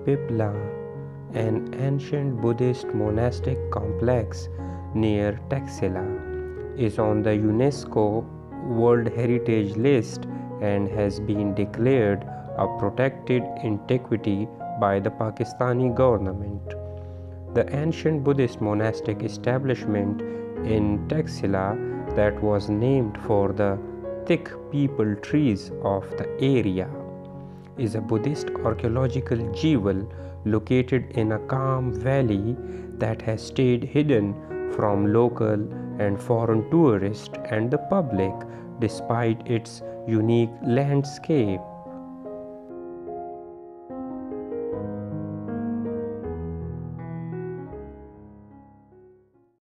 Piplan, an ancient Buddhist monastic complex near Taxila, is on the UNESCO World Heritage List and has been declared a protected antiquity by the Pakistani government. The ancient Buddhist monastic establishment in Taxila that was named for the thick peepal trees of the area is a Buddhist archaeological jewel located in a calm valley that has stayed hidden from local and foreign tourists and the public despite its unique landscape.